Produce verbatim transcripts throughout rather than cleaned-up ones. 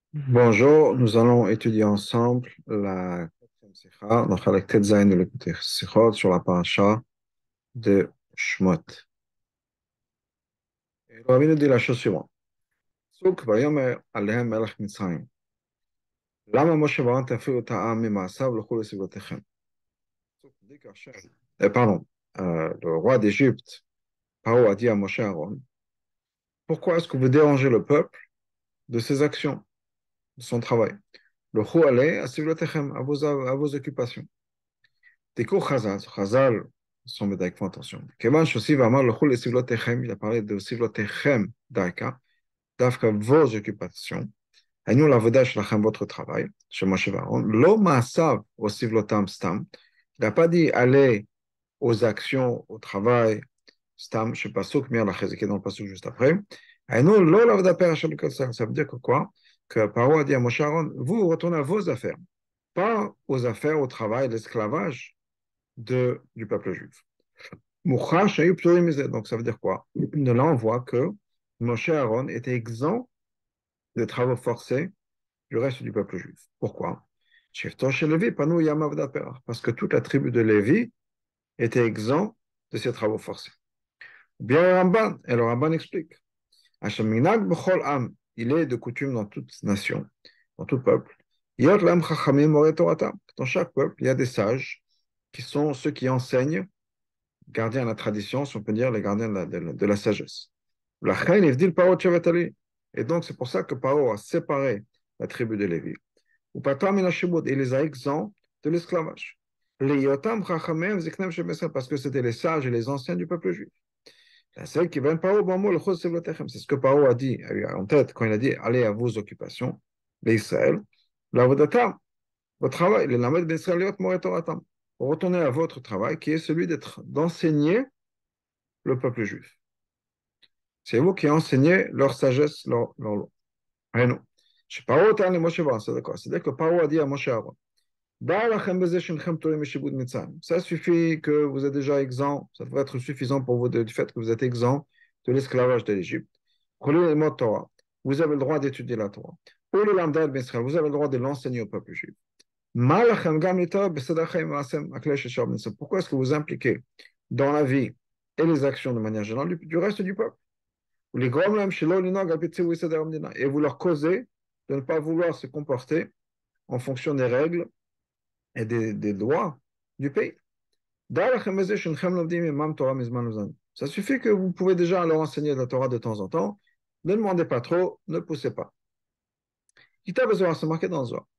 Bonjour, nous allons étudier ensemble la quatrième sikha, donc avec Tetzain de l'écouter Sikhot sur la paracha de Shmot. Et le Rabbi nous dit la chose suivante. Souk vayomer alehem melech Mitzrayim. Lama Moshe Varan tafiu ta'am mima'asav l'chol esivotechem. Souk dit qu'Hachem, eh, pardon, euh, le roi d'Égypte, Paro a dit à Moshe Aaron, pourquoi est-ce que vous dérangez le peuple de ses actions, de son travail? Le chou allez à sivlotechem, à vos, à vos occupations. Tikou Chazal, Chazal, son médaille, font attention. Kevan Shosi va mal le chou les sivlotechem, il a parlé de sivlotechem daika, d'afka vos occupations, et nous la vodash lachem votre travail, chez Moshe Varon, lo maasav au sivlotam stam, il n'a pas dit aller aux actions, au travail, stam, je sais pas, souk mir la chazike dans le passage juste après, et nous, lo la vodaper hachal kotser, ça veut dire que quoi? Que Paro a dit à Moshe Aaron, vous retournez à vos affaires, pas aux affaires, au travail, l'esclavage de, du peuple juif. Mouchash a eu plurimisé. Donc ça veut dire quoi? De là, on voit que Moshe Aaron était exempt des travaux forcés du reste du peuple juif. Pourquoi? Parce que toute la tribu de Lévi était exempt de ces travaux forcés. Bien le Ramban, et le Ramban explique. Il est de coutume dans toute nation, dans tout peuple. Dans chaque peuple, il y a des sages qui sont ceux qui enseignent, gardiens de la tradition, si on peut dire, les gardiens de la, de la, de la sagesse. La reine, il dit Paro Tchevetali. Et donc, c'est pour ça que Paro a séparé la tribu de Lévi. Ou Patam et les a exempts de l'esclavage. Les Yotam Chachamem Ziknem Shemesra, parce que c'était les sages et les anciens du peuple juif. La seule qui vient Paro, bon mot, le Chos Sevlotechem. C'est ce que Paro a dit en tête quand il a dit allez à vos occupations, les Israël. La Vodatam, votre travail, les Lamed Ben Israëliot Moretoratam. Retournez à votre travail qui est celui d'être, d'enseigner le peuple juif. C'est vous qui enseignez leur sagesse, leur, leur loi. Et non. C'est-à-dire que Paro a dit à Moshe Aaron, ça suffit que vous êtes déjà exempt, ça devrait être suffisant pour vous de, du fait que vous êtes exempt de l'esclavage de l'Égypte. Vous avez le droit d'étudier la Torah. Vous avez le droit de l'enseigner au peuple juif. Pourquoi est-ce que vous impliquez dans la vie et les actions de manière générale du, du reste du peuple? Et vous leur causez de ne pas vouloir se comporter en fonction des règles et des, des lois du pays. Ça suffit que vous pouvez déjà leur enseigner la Torah de temps en temps. Ne demandez pas trop, ne poussez pas. C'est marqué dans le Zohar.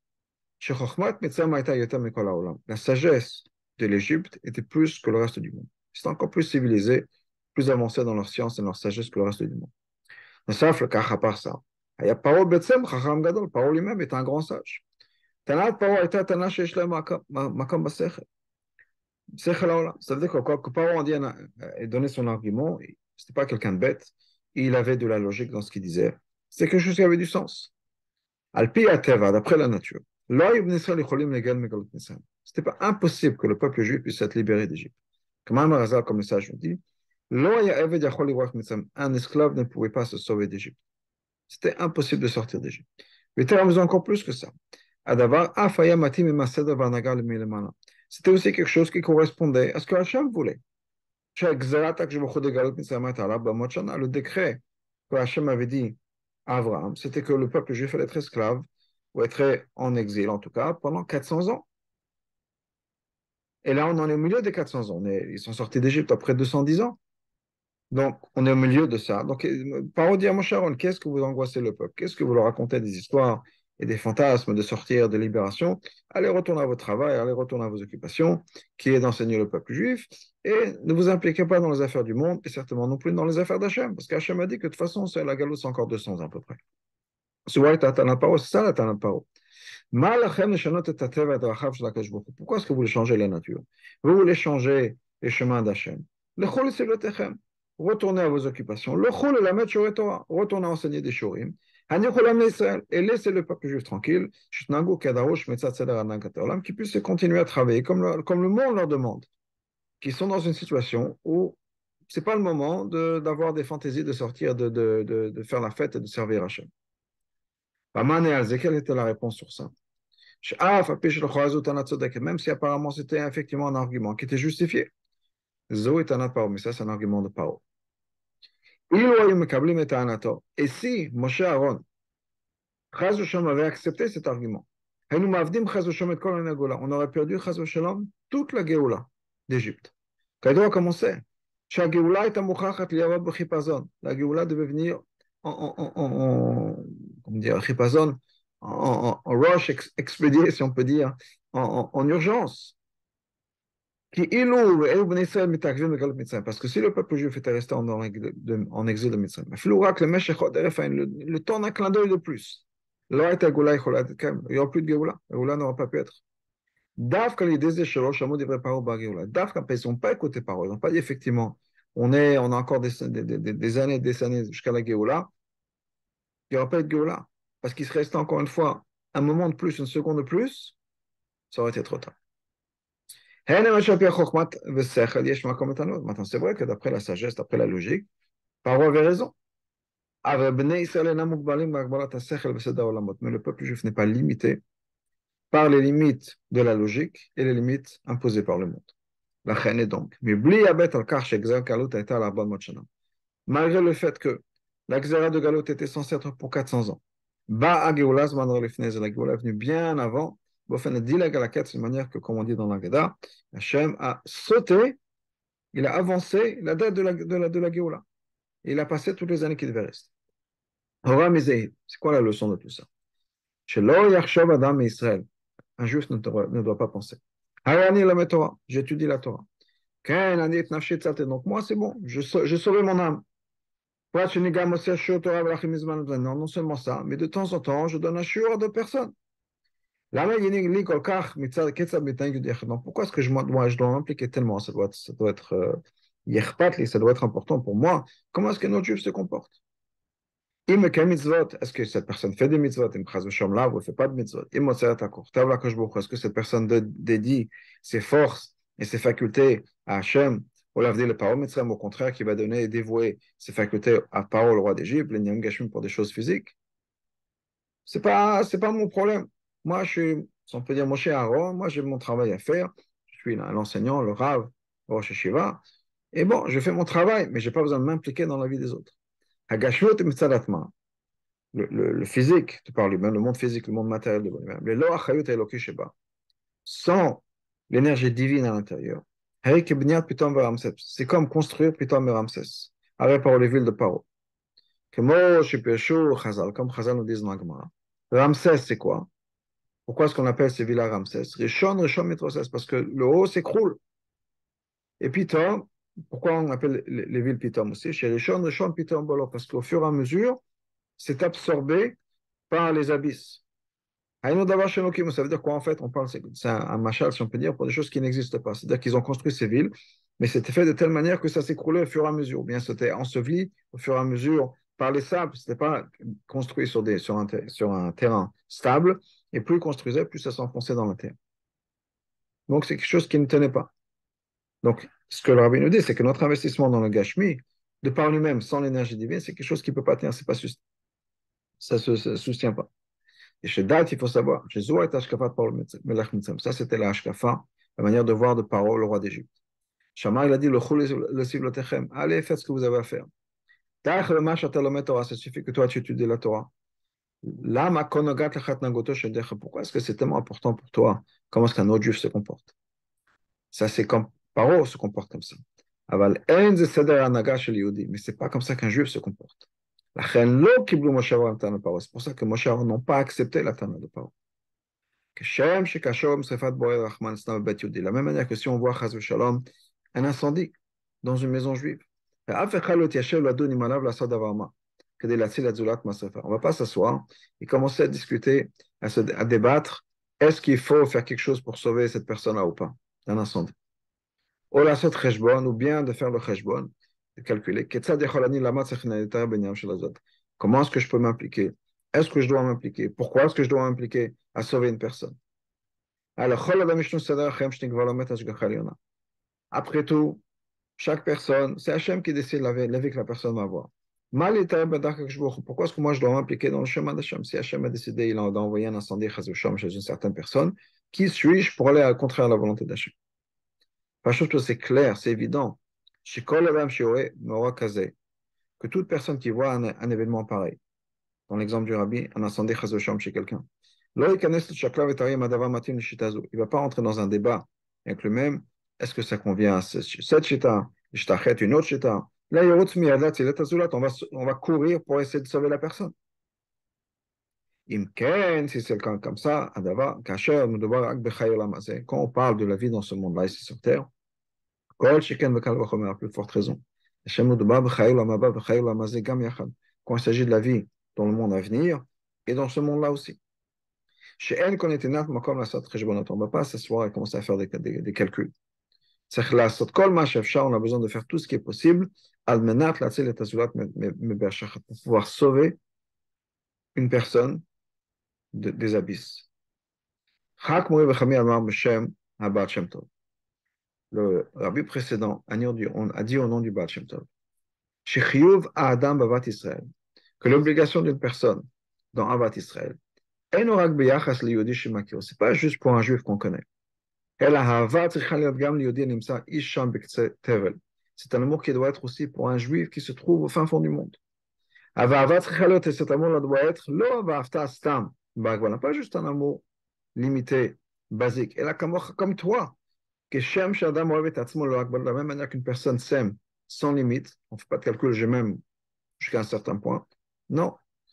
La sagesse de l'Égypte était plus que le reste du monde. C'était encore plus civilisé, plus avancé dans leur science et leur sagesse que le reste du monde. נוסף לכך, הפרסה, היה פרעה בעצם חכם גדול, פרעה lui-même est un grand sage. טענת פרעה הייתה טענה שיש להם מקום בשכל, שכל העולם. Ça veut dire que quand Paro a donné son argument, c'était pas quelqu'un de bête, il avait de la logique dans ce qu'il disait. C'est quelque chose qui avait du sens. Al-pi ateva, d'après la nature. C'était pas impossible que le peuple juif puisse être libéré d'Égypte. Comme un comme le sage nous dit, un esclave ne pouvait pas se sauver d'Égypte. C'était impossible de sortir d'Égypte. Mais tu as besoin encore plus que ça. C'était aussi quelque chose qui correspondait à ce que Hachem voulait. Le décret que Hachem avait dit à Abraham, c'était que le peuple juif allait être esclave, ou être en exil en tout cas, pendant quatre cents ans. Et là, on en est au milieu des quatre cents ans. On est, ils sont sortis d'Égypte après deux cent dix ans. Donc, on est au milieu de ça. Donc, parodie à mon Sharon, qu'est-ce que vous angoissez le peuple? Qu'est-ce que vous leur racontez des histoires et des fantasmes de sortir, de libération? Allez retourner à votre travail, allez retourner à vos occupations, qui est d'enseigner le peuple juif, et ne vous impliquez pas dans les affaires du monde, et certainement non plus dans les affaires d'Hachem, parce qu'Hachem a dit que de toute façon, c'est la galoute, c'est encore deux cents ans à peu près. C'est ça la Tanat Paro. Pourquoi est-ce que vous voulez changer la nature? Vous voulez changer les chemins d'Hachem. Retournez à vos occupations. Retournez à enseigner des shurim. Et laissez le peuple juif tranquille, qui puisse continuer à travailler comme le, comme le monde leur demande, qui sont dans une situation où ce n'est pas le moment de, d'avoir des fantaisies de sortir, de, de, de, de faire la fête et de servir Hachem. Quelle était la réponse sur ça? Même si apparemment c'était effectivement un argument qui était justifié. Zo est un paro, mais ça c'est un argument de paro. Et si Moshe Aaron Chaz v'shalom avait accepté cet argument, on aurait perdu Chaz v'shalom toute la Géoula d'Égypte. Kaydoua, comment c'est? La Géoula devait venir en, en, en, en, comment dire, chipazon, en, en, en rush ex, expédié, si on peut dire, en, en, en urgence. Parce que si le peuple juif était resté en, en, en exil de Mitzrayim, le, le temps d'un clin d'œil de plus. Il n'y aura plus de Géoula. Géoula n'aura pas pu être. Dafka les désirs chez Rosh Hashanah devraient pas au Géoula. Dafka, ils n'ont pas écouté parole. Ils n'ont pas dit effectivement, on, est, on a encore des, des, des, des années, des années jusqu'à la Géoula. Il n'y aura pas de Géoula. Parce qu'il serait resté encore une fois un moment de plus, une seconde de plus, ça aurait été trop tard. Maintenant, c'est vrai que d'après la sagesse, d'après la logique, Paro avait raison. Mais le peuple juif n'est pas limité par les limites de la logique et les limites imposées par le monde. La reine est donc. Malgré le fait que la Xéra de Galot était censée être pour quatre cents ans, la Géoula est venue bien avant. De manière que, comme on dit dans l'Agada, Hachem a sauté, il a avancé la date de la, de la, de la Géoula. Et il a passé toutes les années qui devaient rester. C'est quoi la leçon de tout ça? Un juif ne doit, ne doit pas penser. J'étudie la Torah. Donc moi, c'est bon, j'ai sauvé mon âme. Non, non seulement ça, mais de temps en temps, je donne un shiur à d'autres personnes. Donc pourquoi est-ce que je, moi, je dois m'impliquer tellement? Ça doit être, ça doit être, euh, ça doit être important pour moi. Comment est-ce que notre juif se comporte? Est-ce que cette personne fait des mitzvot? Ou ne fait pas de mitzvot? Est-ce que cette personne dédie ses forces et ses facultés à Hachem? Au contraire, qui va donner et dévouer ses facultés à Paro, le roi d'Égypte, les Niam Gashim pour des choses physiques? C'est pas, c'est pas mon problème. Moi, je suis, si on peut dire, Moshe Aaron, moi, j'ai mon travail à faire. Je suis l'enseignant, le Rav, le Rosh Hashiva. Et bon, je fais mon travail, mais je n'ai pas besoin de m'impliquer dans la vie des autres. Hagashmut et Mitzadatma. Le, le, le physique, tu parles lui-même, le monde physique, le monde matériel de lui-même. Le Lo Achayut Eloki Sheba. Sans l'énergie divine à l'intérieur. C'est comme construire Pitom et Ramsès. Avec par les villes de Paro. Comme Chazal nous disent dans la Gemara. Ramsès, c'est quoi? Pourquoi est-ce qu'on appelle ces villas Ramsès? Rishon, Rishon, Mitroses, parce que le haut s'écroule. Et Pitom, pourquoi on appelle les, les villes Pitom aussi? Chez Rishon, Rishon, Pitom, Bolo, parce qu'au fur et à mesure, c'est absorbé par les abysses. Ça veut dire quoi en fait? On parle, c'est un, un machal, si on peut dire, pour des choses qui n'existent pas. C'est-à-dire qu'ils ont construit ces villes, mais c'était fait de telle manière que ça s'écroulait au fur et à mesure. Bien, c'était enseveli au fur et à mesure par les sables. Ce n'était pas construit sur, des, sur, un, sur un terrain stable. Et plus ils construisaient, plus ça s'enfonçait dans la terre. Donc, c'est quelque chose qui ne tenait pas. Donc, ce que le rabbin nous dit, c'est que notre investissement dans le Gashmi, de par lui-même, sans l'énergie divine, c'est quelque chose qui ne peut pas tenir. C'est pas, ça ne se, se soutient pas. Et chez Date, il faut savoir, chez Zohar et Ashkafat par le Melech Mitzrayim. Ça, c'était la Ashkafa, la manière de voir de Paro, le roi d'Égypte. Shammai, il a dit, le Sivlotechem, allez, faites ce que vous avez à faire. Ta'ach le Mash Atalomet Torah, ça suffit que toi, tu étudies la Torah. Lama Konogat Lechat Nagoto Shedecha, pourquoi est-ce que c'est tellement important pour toi? Comment est-ce qu'un autre juif se comporte? Ça, c'est comme Paro se comporte comme ça. Aval, En ze Seder Anaga Shel Yehudi, mais c'est pas comme ça qu'un juif se comporte. C'est pour ça que Moshe Aaron n'ont pas accepté la Tana de Paro. De la même manière que si on voit Chaz Shalom, un incendie dans une maison juive, on ne va pas s'asseoir et commencer à discuter, à, se, à débattre, est-ce qu'il faut faire quelque chose pour sauver cette personne-là ou pas, d'un incendie. Ou bien de faire le cheshbon, de calculer. Comment est-ce que je peux m'impliquer? Est-ce que je dois m'impliquer? Pourquoi est-ce que je dois m'impliquer à sauver une personne? Après tout, chaque personne, c'est Hachem qui décide la vie que la personne va avoir. Mal est pourquoi est-ce que moi je dois m'impliquer dans le chemin d'Hachem? Si Hachem a décidé, il a d'envoyer un incendie Chazoucham chez une certaine personne, qui suis-je pour aller à contraire à la volonté d'Hachem? Pas chose que c'est clair, c'est évident. Chez Kol Adam Shiore, Mora Kazé, que toute personne qui voit un, un événement pareil, dans l'exemple du rabbi, un incendie Chazoucham chez quelqu'un, il ne va pas rentrer dans un débat avec le même, est-ce que ça convient à cette chita, une autre chita. Là, on va, on va courir pour essayer de sauver la personne. Imken, si c'est le cas comme ça, quand on parle de la vie dans ce monde-là, ici sur Terre, à plus forte raison. Quand il s'agit de la vie dans le monde à venir et dans ce monde-là aussi. Chez N, qu'on était nat, on ne va pas s'asseoir et commencer à faire des, des, des calculs. On a besoin de faire tout ce qui est possible pour pouvoir sauver une personne de, des abysses. Le rabbi précédent a dit, on a dit au nom du Baal Shem Tov que l'obligation d'une personne dans Avat Israël, c'est pas juste pour un juif qu'on connaît. C'est un amour qui doit être aussi pour un juif qui se trouve au fin fond du monde. Et cet amour doit être pas juste un amour limité, basique. Et là, comme toi, de la même manière qu'une personne s'aime sans limite, on ne fait pas de calcul, je m'aime jusqu'à un certain point. Non.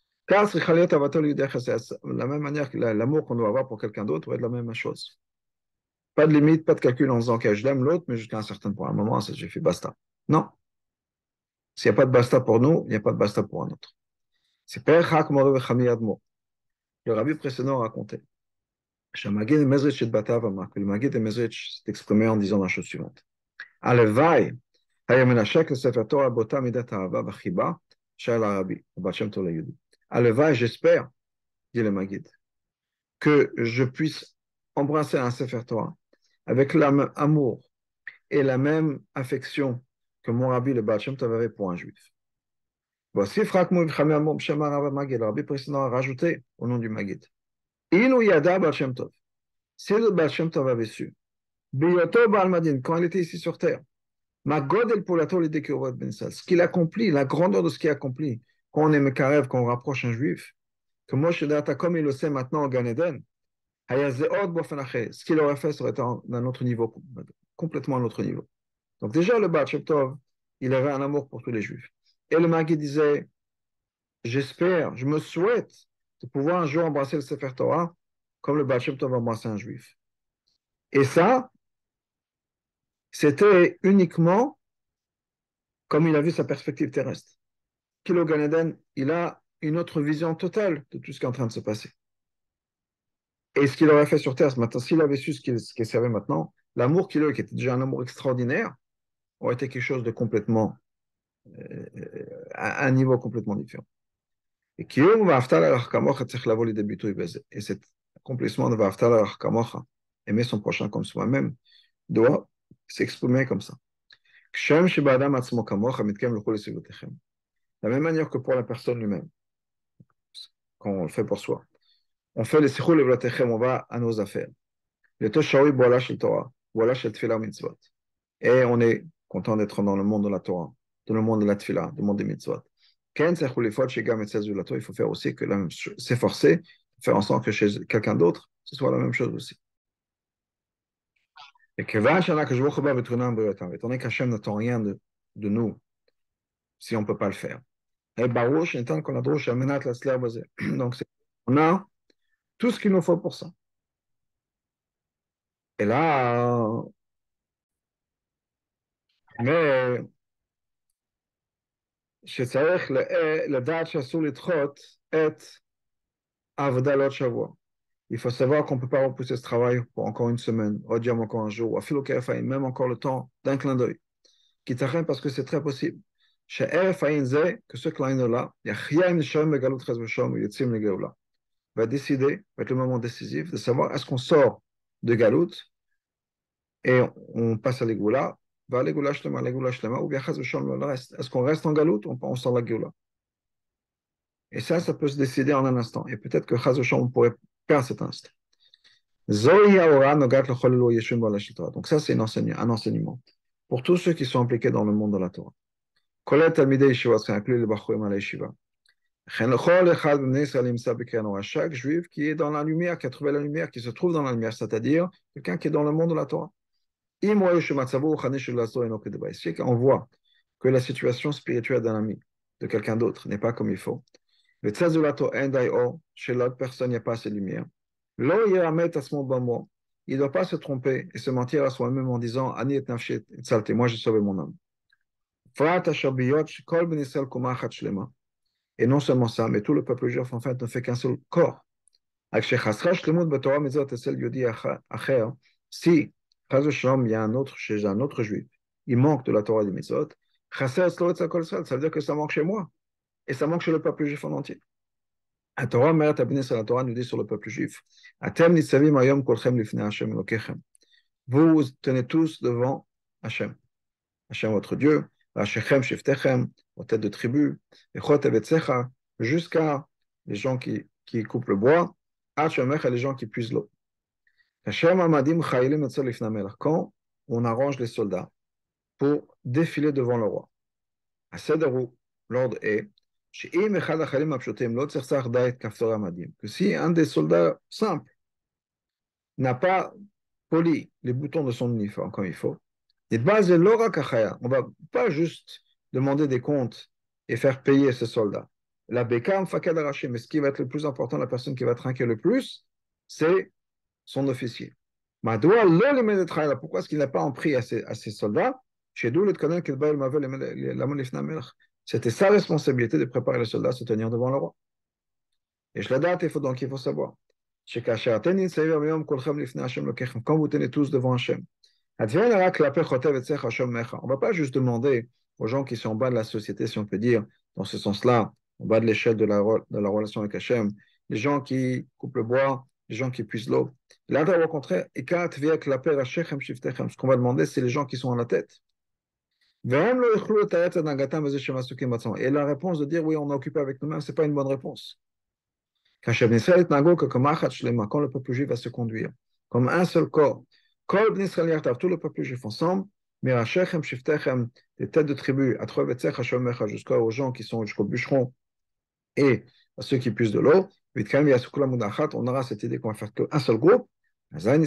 De la même manière que l'amour qu'on doit avoir pour quelqu'un d'autre doit être la même chose. Pas de limite, pas de calcul en disant que je l'aime l'autre, mais jusqu'à un certain point. À un moment, j'ai fait basta. Non. S'il n'y a pas de basta pour nous, il n'y a pas de basta pour un autre. C'est Père Hak Moré Chami Admo. Le rabbi précédent racontait que le Maguid de Mezrich s'est exprimé en disant la chose suivante. Alevai, Hayamenachek, le Sefer Torah, Bota Midat Ahava, Bachiba, Shal Arabi, Bachem Tola Yudi. Alevai, j'espère, dit le Maguid, que je puisse embrasser un Sefer Torah avec le même amour et la même affection que mon rabbi, le Bachem Tov, avait pour un juif. Voici Frakmou Ibchame Amom Shema Rava Magid. Le rabbi précédent a rajouté au nom du Magid. Inu Yada Bachem Tov. Si le Bachem Tov avait su, Biyoto Balmadin, quand il était ici sur terre, Magodel Polato l'idée qu'il va ben ce qu'il accomplit, la grandeur de ce qu'il accomplit, quand on est Mekarev, quand on rapproche un juif, que Moshe Data, comme il le sait maintenant au Gan Eden, ce qu'il aurait fait serait d'un autre niveau, complètement un autre niveau. Donc déjà, le Baal Shem Tov, il avait un amour pour tous les juifs. Et le Magui disait, j'espère, je me souhaite de pouvoir un jour embrasser le Sefer Torah comme le Baal Shem Tov embrassait un juif. Et ça, c'était uniquement comme il a vu sa perspective terrestre. Kilo Gan Eden, il a une autre vision totale de tout ce qui est en train de se passer. Et ce qu'il aurait fait sur Terre, maintenant, s'il avait su ce qu'il qu savait maintenant, l'amour qu'il a eu, qui était déjà un amour extraordinaire, aurait été quelque chose de complètement, euh, à un niveau complètement différent. Et et cet accomplissement de Vaftal al-Kamocha, aimer son prochain comme soi-même, doit s'exprimer comme ça. De la même manière que pour la personne lui-même, quand on le fait pour soi. On fait les sikhou levlatechem, on va à nos affaires. Le toshawi boala shel Torah, boala shel tefillah mitzvot. Et on est content d'être dans le monde de la Torah, dans le monde de la tefillah, du monde des mitzvot. Ken sechou lefot shegam et sezu la Torah, il faut faire aussi que la même chose, s'efforcer, faire en sorte que chez quelqu'un d'autre, ce soit la même chose aussi. Et que vachana que je vois choba betrunam beyotam, étant donné qu'Hachem n'attend rien de, de nous, si on ne peut pas le faire. Et barouch, étant qu'on a droche amenat la slav bazé. Donc, on a tout ce qu'il nous faut pour ça. Et là, mais שצריך לדעת שאסור לדחות את העבודה לעוד שבוע. Il faut savoir qu'on ne peut pas repousser ce travail pour encore une semaine, ou dire encore un jour, ou afilo kerefaïn, même encore le temps d'un clin d'œil. Qui t'arrête parce que c'est très possible. Chez Erefaïn zé, que ce clin d'œil-là, Yachia im Shem Begalut Chaz V'Shem Yitzim Le Geoula, va décider, va être le moment décisif de savoir est-ce qu'on sort de Galut et on passe à l'Egoula, va à l'Egoula Shlema, l'Egoula Shlema, ou bien Chaz V'Shem le reste. Est-ce qu'on reste en Galut ou on sort la Geoula? Et ça, ça peut se décider en un instant. Et peut-être que Chaz V'Shalom, on pourrait perdre cet instant. Zohi Haora Nogat L'Chol Lo Yeshua Bo Lashon Torah. Donc ça, c'est un enseignement, un enseignement pour tous ceux qui sont impliqués dans le monde de la Torah. Kolet Talmidei Yeshiva, c'est inclus les Bachurim à la Yeshiva. Chen L'Chol Echad B'nei Israël Nimtza B'Keren Orah. Chaque juif qui est dans la lumière, qui a trouvé la lumière, qui se trouve dans la lumière, c'est-à-dire quelqu'un qui est dans le monde de la Torah. Si on voit que la situation spirituelle d'un ami, de quelqu'un d'autre, n'est pas comme il faut, le tzazulato endaio, chez l'autre personne, il n'y a pas assez de lumière. Lo yeramet asmo bamo, il ne doit pas se tromper et se mentir à soi-même en disant Ani et nafshi et tzalti, moi j'ai sauvé mon âme. Frat ashabiyot, kol ben Israël kumachat shlema. Et non seulement ça, mais tout le peuple juif en fait ne fait qu'un seul corps. Si, il y a un autre, chez un autre juif, il manque de la Torah des Mitzvot, ça veut dire que ça manque chez moi, et ça manque chez le peuple juif en entier. La Torah, la Torah nous dit sur le peuple juif, vous tenez tous devant Hachem, Hachem votre Dieu, vos têtes de tribu, jusqu'à les gens qui, qui coupent le bois, les gens qui puisent l'eau. Quand on arrange les soldats pour défiler devant le roi, l'ordre est que si un des soldats simples n'a pas poli les boutons de son uniforme comme il faut, on ne va pas juste demander des comptes et faire payer ce soldat. La bekam fakad araché, mais ce qui va être le plus important, la personne qui va trinquer le plus, c'est son officier. Pourquoi est-ce qu'il n'a pas en pris à ses, à ses soldats? C'était sa responsabilité de préparer les soldats à se tenir devant le roi. Et je la date, il faut donc il faut savoir. Quand vous tenez tous devant Hachem, on ne va pas juste demander aux gens qui sont en bas de la société, si on peut dire, dans ce sens-là, en bas de l'échelle de la, de la relation avec Hachem, les gens qui coupent le bois, les gens qui puisent l'eau. Là, au contraire, ce qu'on va demander, c'est les gens qui sont à la tête. Et la réponse de dire oui, on est occupé avec nous-mêmes, ce n'est pas une bonne réponse. Quand le peuple juif va se conduire comme un seul corps, tout le peuple juif ensemble, des têtes de tribu, jusqu'aux gens qui sont jusqu'au bûcheron et à ceux qui puissent de l'eau, on aura cette idée qu'on va faire qu'un seul groupe. On a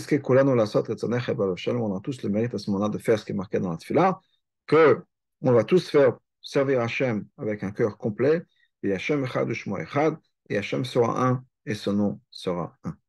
tous le mérite à ce moment-là de faire ce qui est marqué dans la tefila, que on va tous faire servir Hachem avec un cœur complet, et Hachem echad u'shmo echad, et Hachem sera un, et son nom sera un.